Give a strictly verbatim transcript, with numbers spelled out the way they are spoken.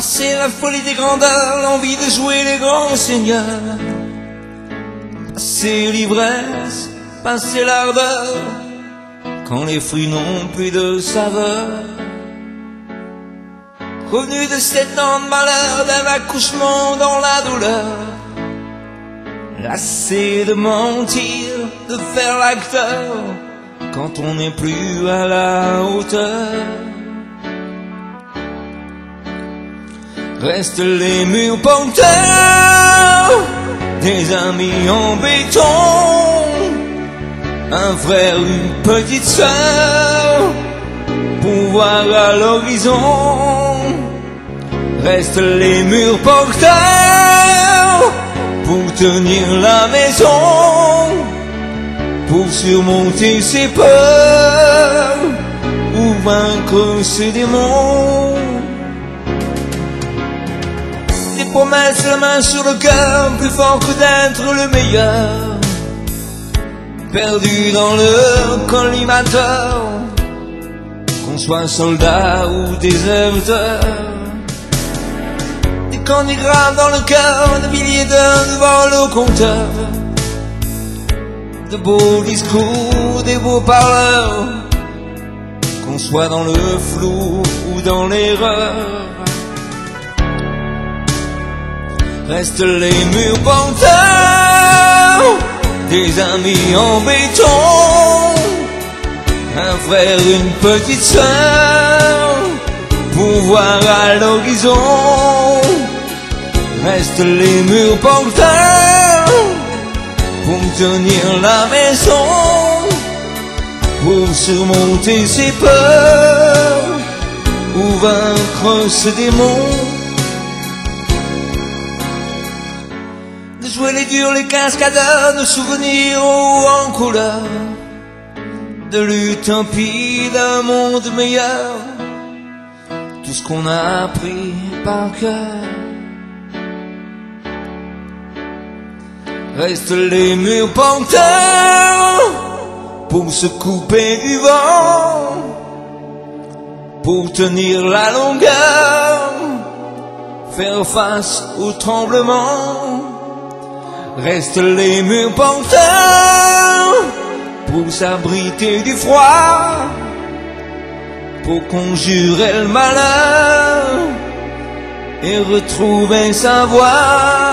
Passer la folie des grandeurs, l'envie de jouer les grands seigneurs. Passer l'ivresse, passer l'ardeur, quand les fruits n'ont plus de saveur. Revenu de sept ans de malheur, d'un accouchement dans la douleur. Lassé de mentir, de faire l'acteur, quand on n'est plus à la hauteur. Restent les murs porteurs, des amis en béton, un frère, une petite sœur, pour voir à l'horizon. Restent les murs porteurs, pour tenir la maison, pour surmonter ses peurs, ou vaincre ses démons. Des promesses, la main sur le cœur, plus fort que d'être le meilleur. Perdu dans le collimateur, qu'on soit soldat ou déserteur. Des candigrammes dans le cœur, des milliers d'heures devant le compteur. De beaux discours, des beaux parleurs, qu'on soit dans le flou ou dans l'erreur. Restent les murs porteurs, des amis en béton, un frère, une petite sœur, pour voir à l'horizon. Restent les murs porteurs, pour tenir la maison, pour surmonter ses peurs, ou vaincre ses démons. De jouer les durs, les cascadeurs, de souvenirs hauts en couleur, de l'utopie d'un monde meilleur, tout ce qu'on a appris par cœur. Restent les murs porteurs, pour se couper du vent, pour tenir la longueur, faire face au tremblement. Restent les murs porteurs, pour s'abriter du froid, pour conjurer le malheur et retrouver sa voix.